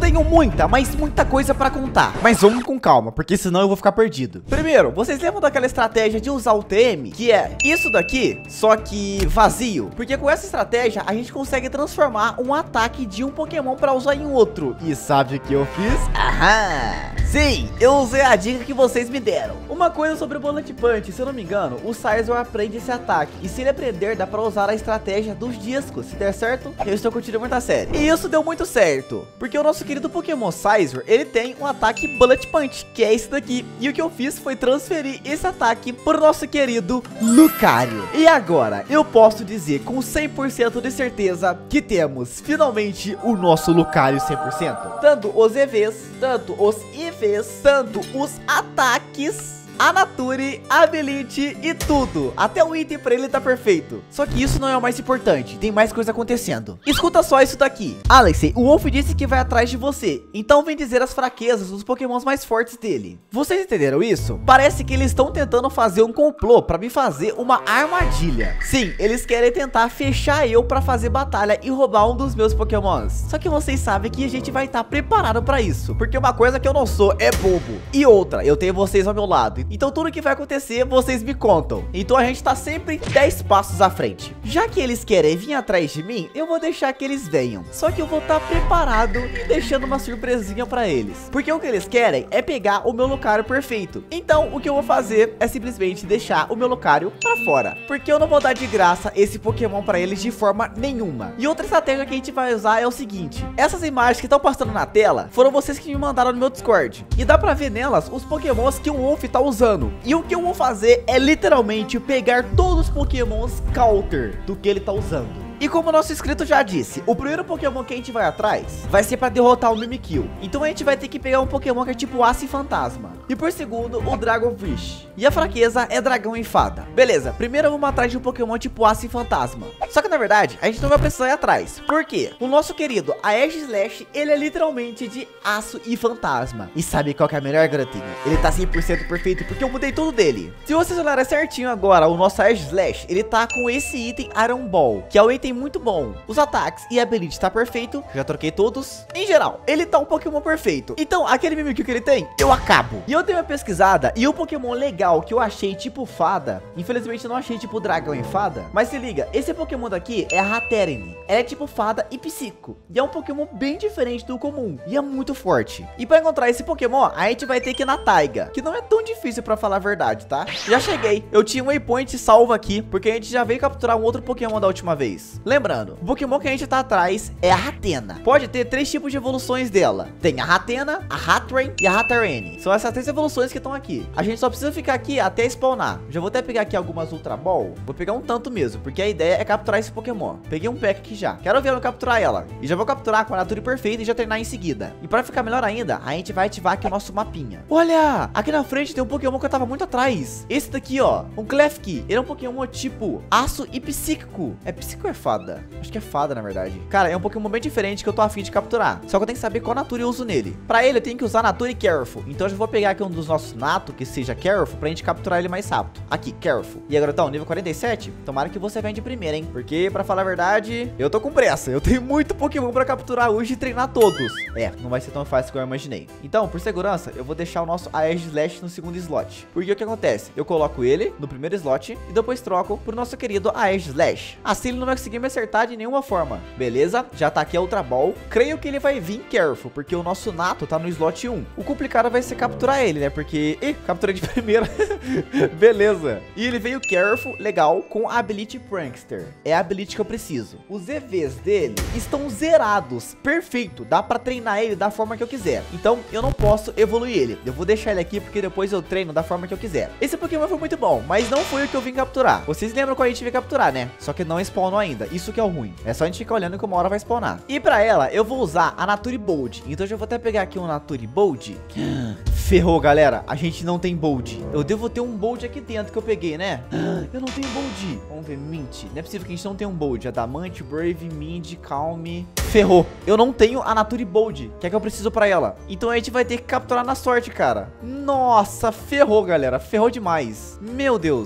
tenho muita, mas muita coisa pra contar. Mas vamos com calma, porque senão eu vou ficar perdido. Primeiro, vocês lembram daquela estratégia de usar o TM? Que é isso daqui, só que vazio. Porque com essa estratégia, a gente consegue transformar um ataque de um Pokémon pra usar em outro. E sabe o que eu fiz? Aham! Sim, eu usei a dica que vocês me deram. Uma coisa sobre o Bullet Punch, se eu não me engano, o Sizor aprende esse ataque. E se ele aprender, dá pra usar a estratégia dos discos. Se der certo, eu estou curtindo muito a série. E isso deu muito certo, porque o nosso querido Pokémon Sizor, ele tem um ataque Bullet Punch, que é esse daqui. E o que eu fiz foi transferir esse ataque pro nosso querido Lucario. E agora, eu posso dizer com 100% de certeza que temos finalmente o nosso Lucario 100%. Tanto os EVs, tanto os IVs, tanto os ataques, a Nature, a Ability e tudo. Até o item pra ele tá perfeito. Só que isso não é o mais importante. Tem mais coisa acontecendo. Escuta só isso daqui. Alexei, o Wolf disse que vai atrás de você. Então vem dizer as fraquezas dos pokémons mais fortes dele. Vocês entenderam isso? Parece que eles estão tentando fazer um complô pra me fazer uma armadilha. Sim, eles querem tentar fechar eu pra fazer batalha e roubar um dos meus pokémons. Só que vocês sabem que a gente vai estar preparado pra isso. Porque uma coisa que eu não sou é bobo. E outra, eu tenho vocês ao meu lado. Então tudo que vai acontecer, vocês me contam. Então a gente tá sempre 10 passos à frente. Já que eles querem vir atrás de mim, eu vou deixar que eles venham. Só que eu vou estar preparado e deixando uma surpresinha pra eles. Porque o que eles querem é pegar o meu Lucario perfeito. Então o que eu vou fazer é simplesmente deixar o meu Lucario pra fora. Porque eu não vou dar de graça esse Pokémon pra eles de forma nenhuma. E outra estratégia que a gente vai usar é o seguinte. Essas imagens que estão passando na tela foram vocês que me mandaram no meu Discord. E dá pra ver nelas os Pokémons que o Wolf tá usando. E o que eu vou fazer é literalmente pegar todos os Pokémons counter do que ele tá usando. E como o nosso inscrito já disse, o primeiro Pokémon que a gente vai atrás vai ser pra derrotar o Mimikyu. Então a gente vai ter que pegar um Pokémon que é tipo Aço e Fantasma. E por segundo, o Dragonfish. E a fraqueza é Dragão e Fada. Beleza, primeiro vamos atrás de um Pokémon tipo Aço e Fantasma. Só que na verdade, a gente não vai precisar ir atrás. Por quê? O nosso querido Aegislash, ele é literalmente de Aço e Fantasma. E sabe qual que é a melhor, garotinho? Ele tá 100% perfeito porque eu mudei tudo dele. Se vocês olharem certinho agora, o nosso Aegislash, ele tá com esse item Iron Ball, que é o item muito bom. Os ataques e a ability tá perfeito. Já troquei todos. Em geral, ele tá um Pokémon perfeito. Então, aquele Mimikyu que ele tem, eu acabo. E eu dei uma pesquisada e o Pokémon legal que eu achei tipo fada, infelizmente eu não achei tipo dragão e fada, mas se liga, esse Pokémon daqui é a Hatterene. Ela é tipo fada e psíquico. E é um Pokémon bem diferente do comum. E é muito forte. E pra encontrar esse Pokémon, a gente vai ter que ir na Taiga, que não é tão difícil pra falar a verdade, tá? Já cheguei. Eu tinha um waypoint salvo aqui, porque a gente já veio capturar um outro Pokémon da última vez. Lembrando, o Pokémon que a gente tá atrás é a Hatena. Pode ter 3 tipos de evoluções dela. Tem a Hatena, a Hatterene e a Hatterene. São essas 3 evoluções que estão aqui. A gente só precisa ficar aqui até spawnar. Já vou até pegar aqui algumas Ultra Ball. Vou pegar um tanto mesmo, porque a ideia é capturar esse Pokémon. Peguei um pack aqui já. Quero ver eu capturar ela. E já vou capturar com a Nature perfeita e já treinar em seguida. E pra ficar melhor ainda, a gente vai ativar aqui o nosso mapinha. Olha! Aqui na frente tem um Pokémon que eu tava muito atrás. Esse daqui, ó. Um Klefki. Ele é um Pokémon tipo Aço e Psíquico. É psíquico ou é fada? Acho que é fada, na verdade. Cara, é um Pokémon bem diferente que eu tô afim de capturar. Só que eu tenho que saber qual Nature eu uso nele. Pra ele, eu tenho que usar Nature Careful. Então eu já vou pegar aqui um dos nossos Nato, que seja Careful, pra gente capturar ele mais rápido. Aqui, Careful. E agora, então, nível 47. Tomara que você venha de primeira, hein? Porque, pra falar a verdade, eu tô com pressa. Eu tenho muito Pokémon pra capturar hoje e treinar todos. É, não vai ser tão fácil como eu imaginei. Então, por segurança, eu vou deixar o nosso Aegislash no segundo slot. Porque o que acontece? Eu coloco ele no primeiro slot e depois troco pro nosso querido Aegislash. Assim ele não vai conseguir me acertar de nenhuma forma. Beleza? Já tá aqui a Ultra Ball. Creio que ele vai vir Careful, porque o nosso Nato tá no slot 1. O complicado vai ser capturar ele, né? Porque... Ih, capturei de primeira. Beleza. E ele veio Careful, legal, com a Ability Prankster. É a Ability que eu preciso. Os EVs dele estão zerados. Perfeito. Dá pra treinar ele da forma que eu quiser. Então, eu não posso evoluir ele. Eu vou deixar ele aqui, porque depois eu treino da forma que eu quiser. Esse Pokémon foi muito bom, mas não foi o que eu vim capturar. Vocês lembram quando a gente veio capturar, né? Só que não spawnou ainda. Isso que é o ruim. É só a gente ficar olhando que uma hora vai spawnar. E pra ela, eu vou usar a Nature Bold. Então eu já vou até pegar aqui um Nature Bold. Ferrou, galera. A gente não tem Bold. Eu devo ter um Bold aqui dentro que eu peguei, né? Eu não tenho Bold. Vamos ver, Mint. Não é possível que a gente não tenha um Bold. Adamante, Brave, Mind, Calm. Ferrou. Eu não tenho a Nature Bold, que é que eu preciso pra ela. Então a gente vai ter que capturar na sorte, cara. Nossa, ferrou, galera. Ferrou demais. Meu Deus.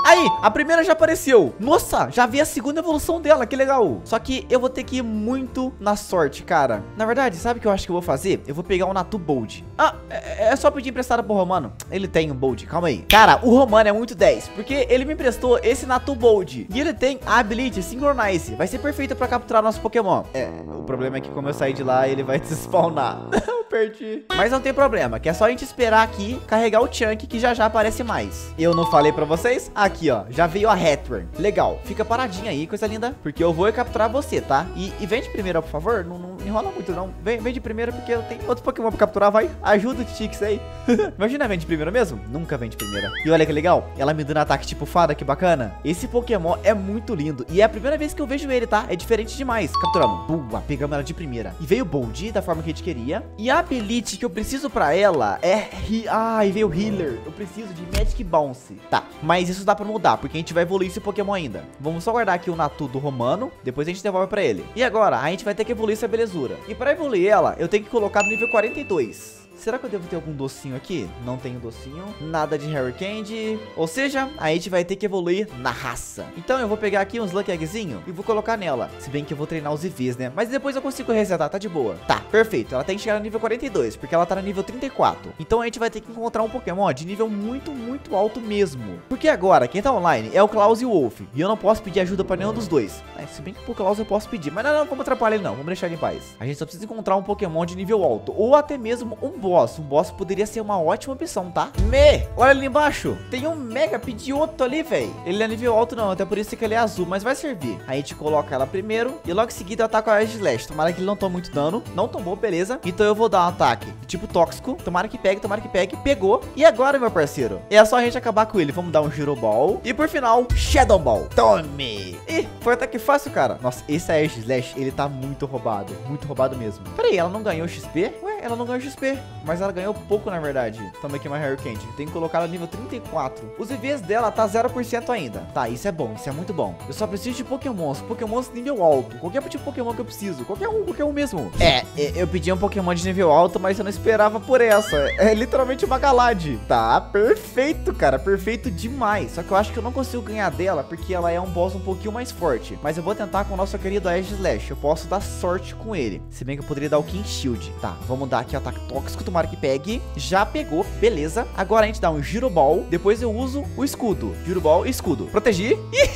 Aí, a primeira já apareceu. Nossa, já vi a segunda evolução dela, que legal. Só que eu vou ter que ir muito na sorte, cara. Na verdade, sabe o que eu acho que eu vou fazer? Eu vou pegar o Natu Bold. Ah, é só pedir emprestado pro Romano. Ele tem um Bold, calma aí. Cara, o Romano é muito 10, porque ele me emprestou esse Natu Bold. E ele tem a Ability Synchronize. Vai ser perfeito pra capturar nosso Pokémon. O problema é que como eu sair de lá, ele vai despawnar. Eu perdi. Mas não tem problema, que é só a gente esperar aqui, carregar o Chunk, que já aparece mais. Eu não falei pra vocês? Aqui, ó, já veio a Heatran. Legal, fica paradinha aí, coisa linda, porque eu vou capturar você, tá? E vem de primeira, por favor, não enrola muito não. Vem de primeira, porque eu tenho outros Pokémon pra capturar, vai. Ajuda o Tix aí. Imagina, vem de primeira mesmo? Nunca vem de primeira. E olha que legal, ela me dando ataque tipo fada, que bacana. Esse Pokémon é muito lindo, e é a primeira vez que eu vejo ele, tá? É diferente demais. Capturamos. Boa, pegamos ela de primeira. E veio o Bold, da forma que a gente queria. E a Ability que eu preciso pra ela é... e veio o Healer. Eu preciso de Magic Bounce. Tá, mas isso dá pra mudar, porque a gente vai evoluir esse Pokémon ainda. Vamos só guardar aqui o Natu do Romano, depois a gente devolve pra ele. E agora, a gente vai ter que evoluir essa belezura. E pra evoluir ela, eu tenho que colocar no nível 42. Será que eu devo ter algum docinho aqui? Não tenho docinho. Nada de Harry Candy. Ou seja, a gente vai ter que evoluir na raça. Então eu vou pegar aqui uns Lucky Eggzinho e vou colocar nela. Se bem que eu vou treinar os IVs, né? Mas depois eu consigo resetar, tá de boa. Tá, perfeito. Ela tem que chegar no nível 42, porque ela tá no nível 34. Então a gente vai ter que encontrar um Pokémon de nível muito, muito alto mesmo. Porque agora, quem tá online é o Klaus e o Wolf. E eu não posso pedir ajuda pra nenhum dos dois. Se bem que pro Klaus eu posso pedir. Mas não, vamos atrapalhar ele não. Vamos deixar ele em paz. A gente só precisa encontrar um Pokémon de nível alto. Ou até mesmo um boss. Um boss poderia ser uma ótima opção, tá? Olha ali embaixo. Tem um Mega Pidgeotto ali, velho. Ele não é nível alto não, até por isso que ele é azul, mas vai servir. A gente coloca ela primeiro e logo em seguida eu ataco a Aegislash. Tomara que ele não tome muito dano. Não tomou, beleza. Então eu vou dar um ataque tipo tóxico. Tomara que pegue, tomara que pegue. Pegou. E agora, meu parceiro? É só a gente acabar com ele. Vamos dar um Giro Ball. E por final, Shadow Ball. Tome! Ih, foi até que fácil, cara. Nossa, esse Aegislash, ele tá muito roubado. Muito roubado mesmo. Peraí, ela não ganhou XP? Ué, ela não ganhou XP. Mas ela ganhou pouco, na verdade. Toma aqui uma Harry Candy. Tem que colocar ela no nível 34. Os EVs dela tá 0% ainda. Tá, isso é bom, isso é muito bom. Eu só preciso de Pokémons nível alto. Qualquer tipo de Pokémon que eu preciso. Qualquer um mesmo. Eu pedi um Pokémon de nível alto, mas eu não esperava por essa. É literalmente uma Galade. Tá, perfeito, cara. Perfeito demais. Só que eu acho que eu não consigo ganhar dela, porque ela é um boss um pouquinho mais forte. Mas eu vou tentar com o nosso querido Aegislash. Eu posso dar sorte com ele. Se bem que eu poderia dar o King Shield. Tá, vamos dar aqui o ataque tóxico. Tomara que pegue. Já pegou, beleza. Agora a gente dá um Giro Ball. Depois eu uso o escudo. Giro Ball e escudo. Protegi.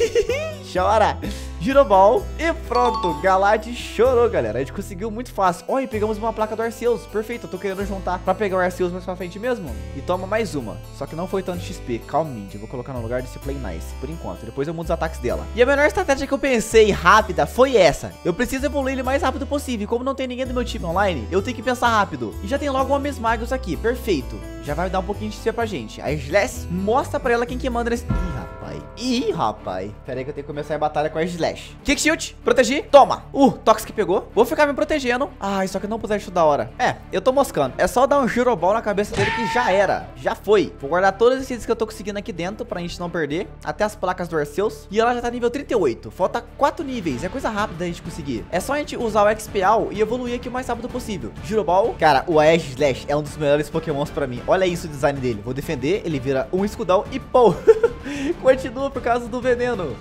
Chora. Giro Ball e pronto. Galade chorou, galera. A gente conseguiu muito fácil. Olha, pegamos uma placa do Arceus. Perfeito, eu tô querendo juntar pra pegar o Arceus mais pra frente mesmo. E toma mais uma. Só que não foi tanto XP. Calmamente, eu vou colocar no lugar desse Play Nice por enquanto. Depois eu mudo os ataques dela. E a melhor estratégia que eu pensei rápida foi essa. Eu preciso evoluir ele o mais rápido possível. E como não tem ninguém do meu time online, eu tenho que pensar rápido. E já tem logo uma Mesmagius aqui. Perfeito. Já vai dar um pouquinho de XP pra gente. A Aegislash mostra pra ela quem que manda nesse... Ih, rapaz. Pera aí que eu tenho que começar a batalha com a Aegislash. Kick Shield, protegi, toma. Toxic pegou. Vou ficar me protegendo. Ai, só que não puser isso da hora. Eu tô moscando. É só dar um Giro Ball na cabeça dele que já era. Já foi. Vou guardar todos esses itens que eu tô conseguindo aqui dentro pra gente não perder. Até as placas do Arceus. E ela já tá nível 38. Falta 4 níveis. É coisa rápida da gente conseguir. É só a gente usar o XPAL e evoluir aqui o mais rápido possível. Giro Ball. Cara, o Aegislash é um dos melhores Pokémons pra mim. Olha isso o design dele. Vou defender. Ele vira um escudão e pô. Continua por causa do veneno.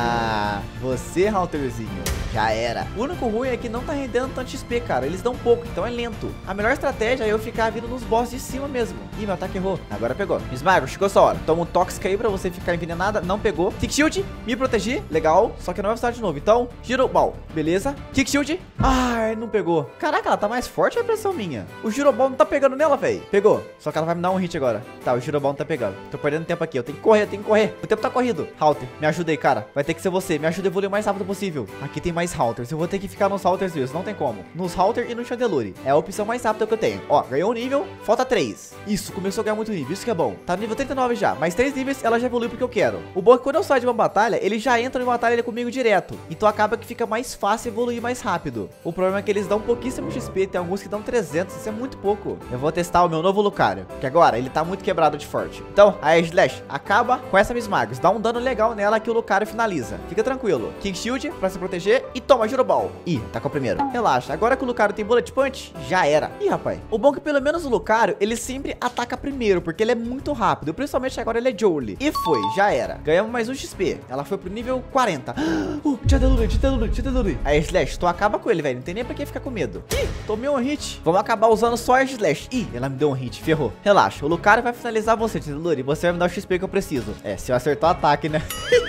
Você, Haunterzinho, já era. O único ruim é que não tá rendendo tanto XP, cara. Eles dão pouco, então é lento. A melhor estratégia é eu ficar vindo nos boss de cima mesmo. Ih, meu ataque errou. Agora pegou. Esmago, chegou essa hora. Toma um tóxico aí pra você ficar envenenada. Não pegou. Kick Shield, me protegi. Legal. Só que não vai precisar de novo. Então, Giro Ball. Beleza. Kick Shield. Ai, não pegou. Caraca, ela tá mais forte, é impressão minha. O Giro Ball não tá pegando nela, velho. Pegou. Só que ela vai me dar um hit agora. Tá, o Giro Ball não tá pegando. Tô perdendo tempo aqui. Eu tenho que correr, O tempo tá corrido. Haunter, me ajuda aí, cara. Vai ter que ser você. Me ajuda a evoluir o mais rápido possível. Aqui tem mais Haunters. Eu vou ter que ficar nos Haunters mesmo. Não tem como. Nos Haunter e no Chandelure. É a opção mais rápida que eu tenho. Ó, ganhou um nível. Falta 3. Isso, começou a ganhar muito nível. Isso que é bom. Tá no nível 39 já. Mais 3 níveis, ela já evoluiu porque eu quero. O bom é que quando eu saio de uma batalha, ele já entra em batalha comigo direto. Então acaba que fica mais fácil evoluir mais rápido. O problema é que eles dão pouquíssimo XP. Tem alguns que dão 300. Isso é muito pouco. Eu vou testar o meu novo Lucario, que agora ele tá muito quebrado de forte. Então, a Aegislash acaba com essa começa a Miss Magos. Dá um dano legal nela que o Lucario finaliza. Fica tranquilo. King Shield pra se proteger e toma Giro Ball. Ih, tá com o primeiro. Relaxa, agora que o Lucario tem Bullet Punch, já era. Ih, rapaz. O bom é que pelo menos o Lucario, ele sempre ataca primeiro, porque ele é muito rápido. Principalmente agora ele é Jolie. E foi, já era. Ganhamos mais um XP. Ela foi pro nível 40. Tchadaluri. Aí, Slash, tu acaba com ele, velho. Não tem nem pra que ficar com medo. Ih, tomei um hit. Vamos acabar usando só a Slash. Ih, ela me deu um hit, ferrou. Relaxa, o Lucario vai finalizar você, Tchadaluri. Você vai me dar o XP que eu preciso. É, se eu acertar o ataque, né?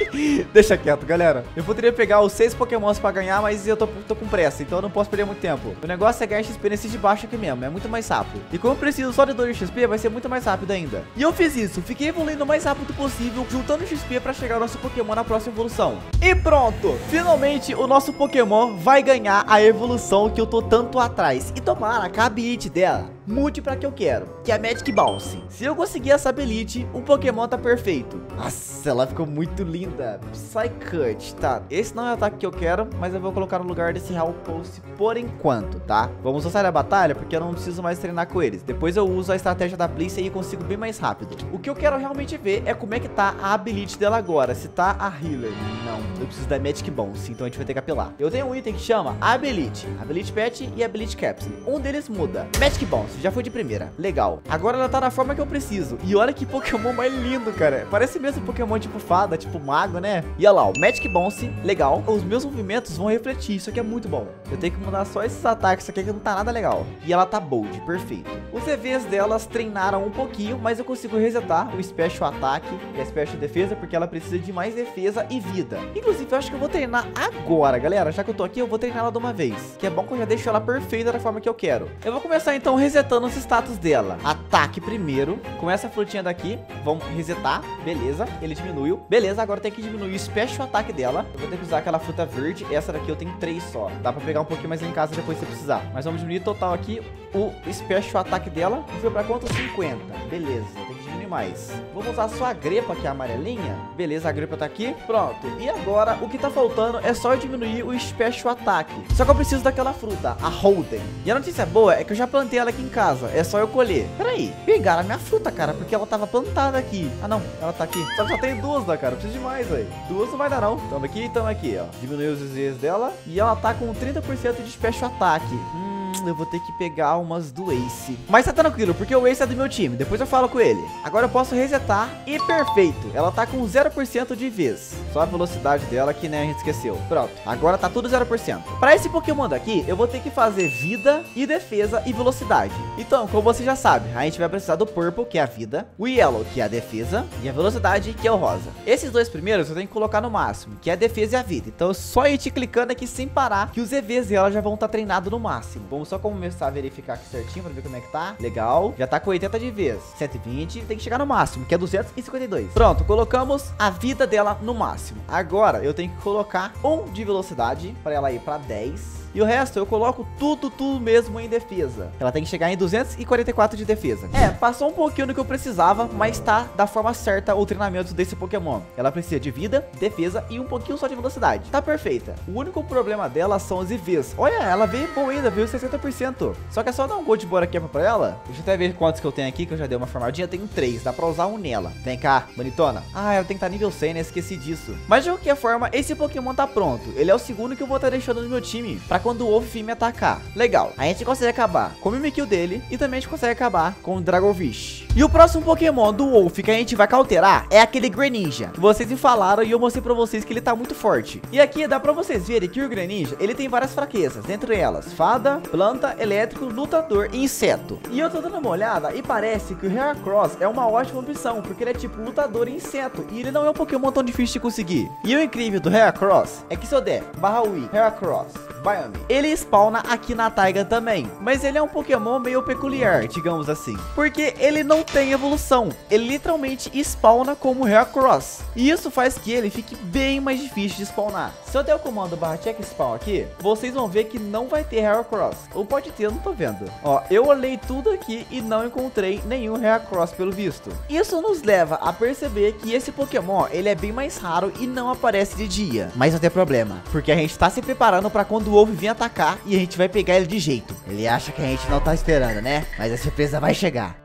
Deixa quieto, galera. Eu poderia pegar os 6 pokémons pra ganhar, mas eu tô com pressa, então eu não posso perder muito tempo. O negócio é ganhar XP nesse de baixo aqui mesmo, é muito mais rápido. E como eu preciso só de 2 XP, vai ser muito mais rápido ainda. E eu fiz isso, fiquei evoluindo o mais rápido possível, juntando XP pra chegar ao nosso Pokémon na próxima evolução. E pronto! Finalmente o nosso Pokémon vai ganhar a evolução que eu tô tanto atrás. E tomara que a habilidade dela mude pra que eu quero, que é a Magic Bounce. Se eu conseguir essa habilidade, o Pokémon tá perfeito. Nossa, ela ficou muito linda. Psycut, tá? Esse não é o ataque que eu quero, mas eu vou colocar no lugar desse Hall Pulse por enquanto, tá? Vamos usar a batalha, porque eu não preciso mais treinar com eles. Depois eu uso a estratégia da Blissey e consigo bem mais rápido. O que eu quero realmente ver é como é que tá a habilidade dela agora. Se tá a Healer. Não, eu preciso da Magic Bounce, então a gente vai ter que apelar. Eu tenho um item que chama Ability Pet e Ability Capsule. Um deles muda. Magic Bounce, já foi de primeira. Legal. Agora ela tá na forma que eu preciso. E olha que Pokémon mais lindo, cara. Parece mesmo Pokémon tipo fada, tipo mago, né? E olha lá, o Magic Bounce, legal. Os meus movimentos vão refletir. Isso aqui é muito bom. Eu tenho que mudar só esses ataques aqui que não tá nada legal. E ela tá bold, perfeito. Os EVs delas treinaram um pouquinho, mas eu consigo resetar o Special Ataque e a Special Defesa, porque ela precisa de mais defesa e vida. Inclusive, eu acho que eu vou treinar agora, galera. Já que eu tô aqui, eu vou treinar ela de uma vez. Que é bom que eu já deixo ela perfeita da forma que eu quero. Eu vou começar, então, resetando os status dela. Ataque primeiro. Com essa frutinha daqui, vamos resetar. Beleza, ele diminuiu. Beleza, agora tem que diminuir o Special Ataque dela. Eu vou ter que usar aquela fruta verde. Essa daqui eu tenho 3 só. Dá pra pegar um pouquinho mais em casa depois se precisar. Mas vamos diminuir total aqui o Special Ataque dela. Foi pra quanto? 50. Beleza, tem que diminuir mais. Vamos usar só a grepa, que é a amarelinha. Beleza, a grepa tá aqui. Pronto. E agora, o que tá faltando é só eu diminuir o Special Ataque. Só que eu preciso daquela fruta, a Holden. E a notícia boa é que eu já plantei ela aqui em casa. É só eu colher. Peraí, pegaram a minha fruta, cara, porque ela tava plantada aqui. Ah, não, ela tá aqui. Só que só tem 2, né, cara? Eu preciso de mais, velho. 2 não vai dar, não. Tamo aqui, ó. Diminuiu os Zs dela. E ela tá com 30% de Special Ataque. Eu vou ter que pegar umas do Ace. Mas tá tranquilo, porque o Ace é do meu time. Depois eu falo com ele. Agora eu posso resetar e perfeito. Ela tá com 0% de vez. Só a velocidade dela que, né, a gente esqueceu. Pronto, agora tá tudo 0%. Pra esse Pokémon daqui, eu vou ter que fazer vida e defesa e velocidade. Então, como você já sabe, a gente vai precisar do Purple, que é a vida, o Yellow, que é a defesa, e a velocidade, que é o rosa. Esses 2 primeiros eu tenho que colocar no máximo, que é a defesa e a vida. Então, só ir te clicando aqui sem parar, que os EVs dela já vão estar treinados no máximo. Vamos só começar a verificar aqui certinho pra ver como é que tá. Legal. Já tá com 80 de vez. 120. Tem que chegar no máximo, que é 252. Pronto, colocamos a vida dela no máximo. Agora eu tenho que colocar 1 de velocidade pra ela ir pra 10. E o resto eu coloco tudo mesmo em defesa. Ela tem que chegar em 244 de defesa. É, passou um pouquinho do que eu precisava, mas tá da forma certa o treinamento desse Pokémon. Ela precisa de vida, defesa e um pouquinho só de velocidade. Tá perfeita. O único problema dela são os IVs. Olha, ela veio boa ainda, veio 60%. Só que é só dar um Gold Bora aqui pra ela. Deixa eu até ver quantos que eu tenho aqui, que eu já dei uma formadinha. Eu tenho 3, dá pra usar um nela. Vem cá, bonitona. Ah, ela tem que estar nível 100, né? Esqueci disso. Mas de qualquer forma, esse Pokémon tá pronto. Ele é o segundo que eu vou estar deixando no meu time pra quando o Wolf vir me atacar. Legal, a gente consegue acabar com o Mimikyu dele e também a gente consegue acabar com o Dragovish. E o próximo Pokémon do Wolf que a gente vai cauterar é aquele Greninja, que vocês me falaram e eu mostrei pra vocês que ele tá muito forte. E aqui dá pra vocês verem que o Greninja, ele tem várias fraquezas, entre elas fada, planta, elétrico, lutador e inseto. E eu tô dando uma olhada e parece que o Heracross é uma ótima opção, porque ele é tipo lutador e inseto, e ele não é um Pokémon tão difícil de conseguir. E o incrível do Heracross é que se eu der /Wii Heracross Biome, ele spawna aqui na taiga também. Mas ele é um Pokémon meio peculiar, digamos assim, porque ele não tem evolução. Ele literalmente spawna como Heracross. E isso faz que ele fique bem mais difícil de spawnar. Se eu der o comando /check spawn aqui, vocês vão ver que não vai ter Heracross. Ou pode ter, eu não tô vendo. Ó, eu olhei tudo aqui e não encontrei nenhum Heracross pelo visto. Isso nos leva a perceber que esse Pokémon, ele é bem mais raro e não aparece de dia. Mas não tem problema, porque a gente tá se preparando pra quando o Wolf vir atacar e a gente vai pegar ele de jeito. Ele acha que a gente não tá esperando, né? Mas a surpresa vai chegar.